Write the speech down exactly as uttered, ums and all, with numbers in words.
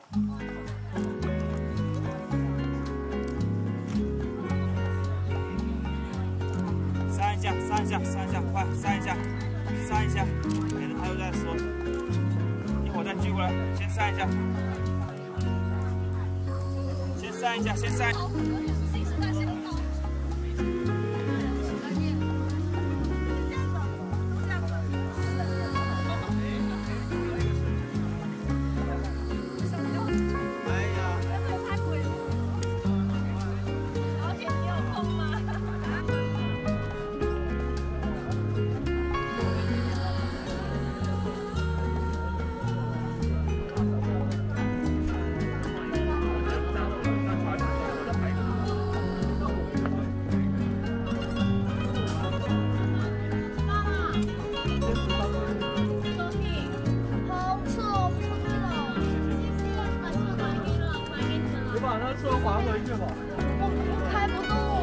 扇一下，扇一下，扇一下，快扇一下，扇一下，免得他又在说。一会儿再聚过来，先扇一下，先扇一下，先扇。 把它车还回去吧。 我开不动。